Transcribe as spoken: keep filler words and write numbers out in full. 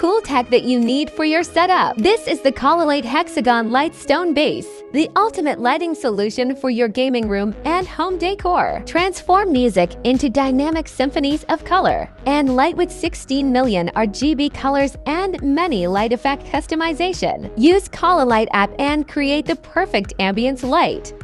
cool tech that you need for your setup. This is the Cololight Hexagon Light Stone Base, the ultimate lighting solution for your gaming room and home decor. Transform music into dynamic symphonies of color and light with sixteen million R G B colors and many light effect customization. Use Cololight app and create the perfect ambience light.